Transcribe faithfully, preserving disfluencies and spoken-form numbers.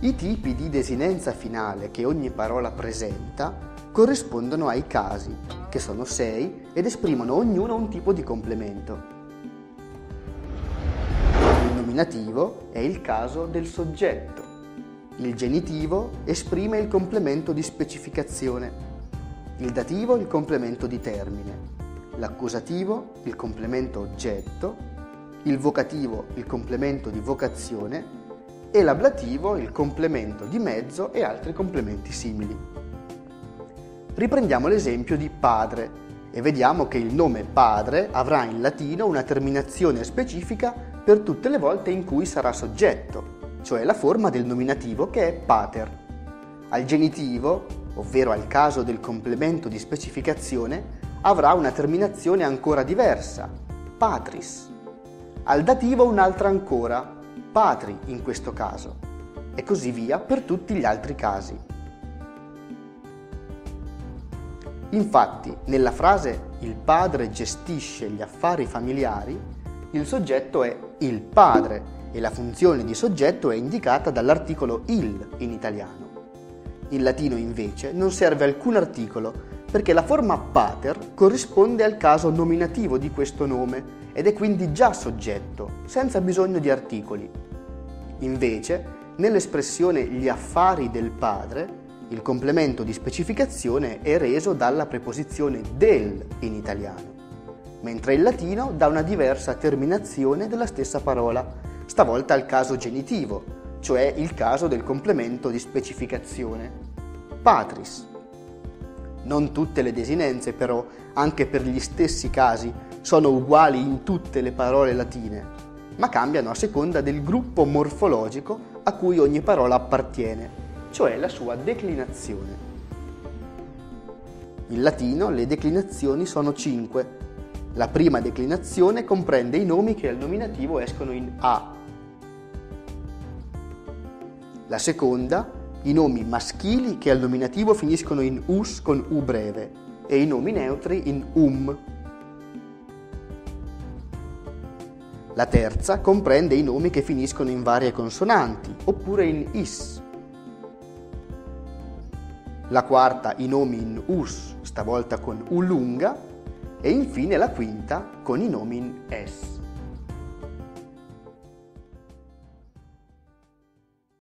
I tipi di desinenza finale che ogni parola presenta corrispondono ai casi, che sono sei ed esprimono ognuno un tipo di complemento. Il nominativo è il caso del soggetto. Il genitivo esprime il complemento di specificazione. Il dativo il complemento di termine. L'accusativo il complemento oggetto. Il vocativo il complemento di vocazione e l'ablativo il complemento di mezzo e altri complementi simili. Riprendiamo l'esempio di padre e vediamo che il nome padre avrà in latino una terminazione specifica per tutte le volte in cui sarà soggetto, cioè la forma del nominativo che è pater. Al genitivo, ovvero al caso del complemento di specificazione, avrà una terminazione ancora diversa, patris. Al dativo un'altra ancora, patri in questo caso, e così via per tutti gli altri casi. Infatti, nella frase "il padre gestisce gli affari familiari", il soggetto è il padre e la funzione di soggetto è indicata dall'articolo il in italiano. In latino invece non serve alcun articolo perché la forma pater corrisponde al caso nominativo di questo nome ed è quindi già soggetto, senza bisogno di articoli. Invece, nell'espressione gli affari del padre, il complemento di specificazione è reso dalla preposizione del in italiano, mentre in latino dà una diversa terminazione della stessa parola, stavolta al caso genitivo, cioè il caso del complemento di specificazione, patris. Non tutte le desinenze, però, anche per gli stessi casi, sono uguali in tutte le parole latine, ma cambiano a seconda del gruppo morfologico a cui ogni parola appartiene, cioè la sua declinazione. In latino le declinazioni sono cinque. La prima declinazione comprende i nomi che al nominativo escono in a. La seconda, i nomi maschili che al nominativo finiscono in us con u breve e i nomi neutri in um. La terza comprende i nomi che finiscono in varie consonanti oppure in is. La quarta i nomi in us, stavolta con u lunga, e infine la quinta con i nomi in es.